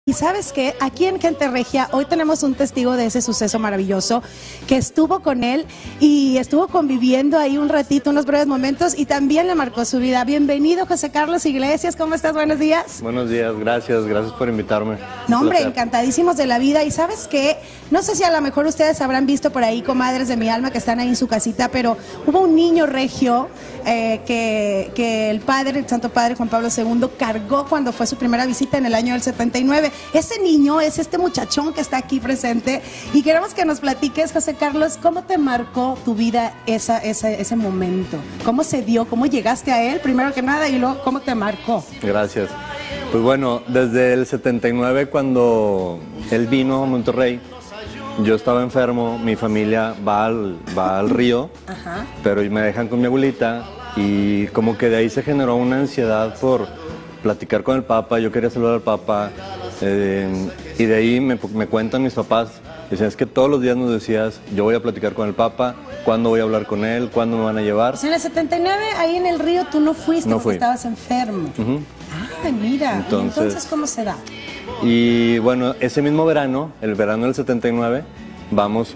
Y sabes que aquí en Gente Regia hoy tenemos un testigo de ese suceso maravilloso que estuvo con él y estuvo conviviendo ahí un ratito, unos breves momentos, y también le marcó su vida. Bienvenido, José Carlos Iglesias, ¿cómo estás? Buenos días. Buenos días, gracias por invitarme. No, hombre, encantadísimos de la vida. Y sabes que, no sé si a lo mejor ustedes habrán visto por ahí comadres de mi alma que están ahí en su casita, pero hubo un niño regio que el padre, el Santo Padre Juan Pablo II, cargó cuando fue su primera visita en el año del 79. Ese niño es este muchachón que está aquí presente y queremos que nos platiques, José Carlos, ¿cómo te marcó tu vida ese momento? ¿Cómo se dio? ¿Cómo llegaste a él, primero que nada, y luego cómo te marcó? Gracias. Pues bueno, desde el 79, cuando él vino a Monterrey, yo estaba enfermo, mi familia va al río, pero me dejan con mi abuelita y como que de ahí se generó una ansiedad por platicar con el Papa. Yo quería saludar al Papa y de ahí me cuentan mis papás, dicen, es que todos los días nos decías, yo voy a platicar con el Papa, ¿cuándo voy a hablar con él? ¿Cuándo me van a llevar? O sea, en el 79, ahí en el río, tú no fuiste porque estabas enfermo. Ay, mira, entonces ¿cómo se da? Y bueno, ese mismo verano, el verano del 79, vamos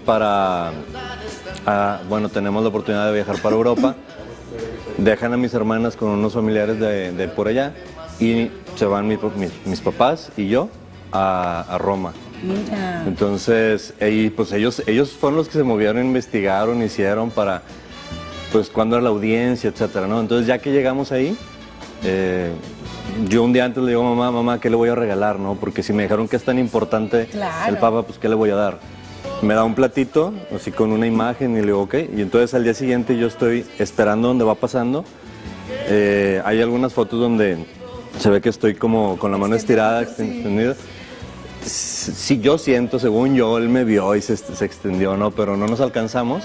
bueno, tenemos la oportunidad de viajar para Europa, dejan a mis hermanas con unos familiares de por allá y se van mis papás y yo a Roma. Mira. Entonces, pues ellos fueron los que se movieron, investigaron, hicieron para, pues, cuándo era la audiencia, etcétera, ¿no? Entonces, ya que llegamos ahí, yo un día antes le digo, mamá, ¿qué le voy a regalar, no? Porque si me dijeron que es tan importante el Papa, pues, ¿qué le voy a dar? Me da un platito, así con una imagen, y le digo, ok. Y entonces, al día siguiente, yo estoy esperando donde va pasando. Hay algunas fotos donde se ve que estoy como con la mano estirada, extendida. Sí, yo siento, según yo, él me vio y se extendió, ¿no? Pero no nos alcanzamos.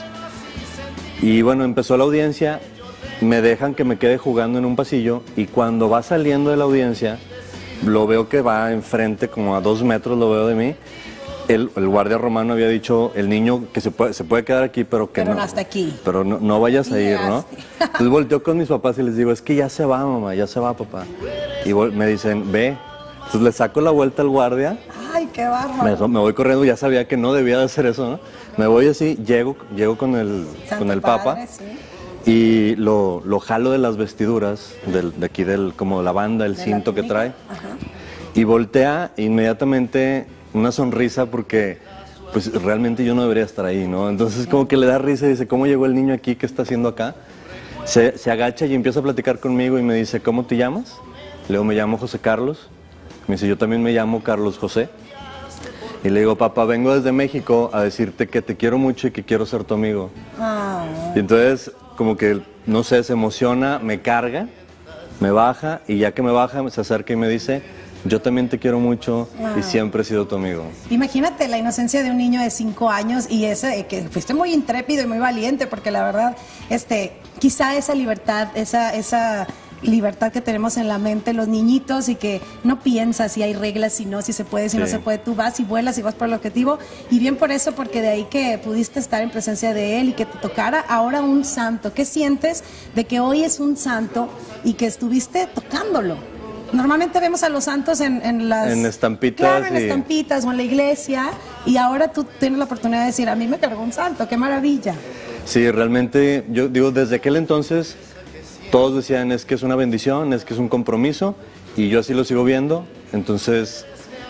Y bueno, empezó la audiencia, me dejan que me quede jugando en un pasillo y cuando va saliendo de la audiencia, lo veo que va enfrente, como a 2 metros lo veo de mí. El guardia romano había dicho, el niño que se puede quedar aquí, pero que no. Pero hasta aquí. Pero no vayas a ir, ¿no? Entonces volteo con mis papás y les digo, es que ya se va, mamá, ya se va, papá. Y me dicen, ve. Entonces le saco la vuelta al guardia. Ay, qué bárbaro. Me voy corriendo, ya sabía que no debía de hacer eso, ¿no? Me voy así, llego con el Papa, sí. Y lo jalo de las vestiduras, de aquí, como la banda, el cinto que trae. Y voltea inmediatamente una sonrisa porque pues realmente yo no debería estar ahí, ¿no? Entonces como que le da risa y dice, ¿cómo llegó el niño aquí? ¿Qué está haciendo acá? Se agacha y empieza a platicar conmigo y me dice, ¿cómo te llamas? Le digo, me llamo José Carlos. Me dice, yo también me llamo Carlos José. Y le digo, papá, vengo desde México a decirte que te quiero mucho y que quiero ser tu amigo. Y entonces, como que, no sé, se emociona, me carga, me baja, y ya que me baja, se acerca y me dice, yo también te quiero mucho y siempre he sido tu amigo. Imagínate la inocencia de un niño de 5 años y que fuiste muy intrépido y muy valiente, porque la verdad, quizá esa libertad, esa libertad que tenemos en la mente los niñitos y que no piensas si hay reglas, si no, si se puede, si no se puede, tú vas y vuelas y vas por el objetivo, y bien por eso, porque de ahí que pudiste estar en presencia de él y que te tocara ahora un santo. ¿Qué sientes de que hoy es un santo y que estuviste tocándolo? Normalmente vemos a los santos en estampitas. Claro, en estampitas o en la iglesia, y ahora tú tienes la oportunidad de decir, a mí me cargó un santo, qué maravilla. Sí, realmente, yo digo, desde aquel entonces todos decían, es que es una bendición, es que es un compromiso, y yo así lo sigo viendo. Entonces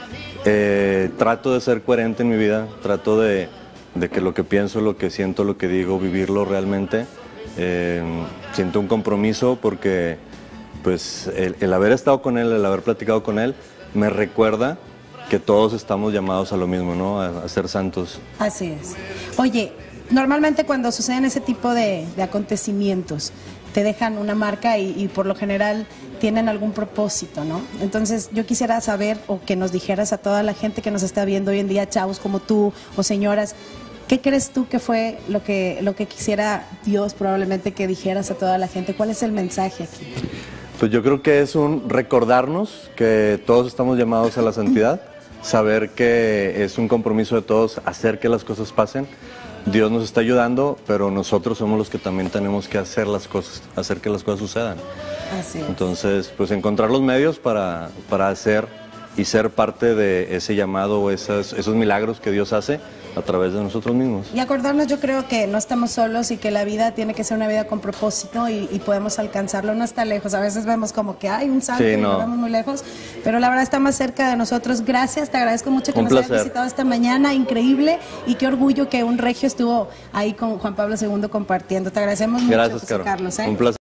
trato de ser coherente en mi vida, trato de que lo que pienso, lo que siento, lo que digo, vivirlo realmente. Siento un compromiso porque pues el haber estado con él, el haber platicado con él, me recuerda que todos estamos llamados a lo mismo, ¿no? A ser santos. Así es. Oye, normalmente cuando suceden ese tipo de acontecimientos, te dejan una marca y por lo general tienen algún propósito, ¿no? Entonces yo quisiera saber, o que nos dijeras a toda la gente que nos está viendo hoy en día, chavos como tú o señoras, ¿qué crees tú que fue lo que quisiera Dios probablemente que dijeras a toda la gente? ¿Cuál es el mensaje aquí? Pues yo creo que es un recordarnos que todos estamos llamados a la santidad, saber que es un compromiso de todos hacer que las cosas pasen. Dios nos está ayudando, pero nosotros somos los que también tenemos que hacer las cosas, hacer que las cosas sucedan. Así es. Entonces, pues encontrar los medios para hacer y ser parte de ese llamado o esos milagros que Dios hace a través de nosotros mismos. Y acordarnos, yo creo que no estamos solos y que la vida tiene que ser una vida con propósito y podemos alcanzarlo, no está lejos. A veces vemos como que hay un salto y lo vemos muy lejos, pero la verdad está más cerca de nosotros. Gracias, te agradezco mucho que nos hayas visitado esta mañana, increíble, y qué orgullo que un regio estuvo ahí con Juan Pablo II compartiendo. Te agradecemos mucho, Gracias, Carlos. Un placer.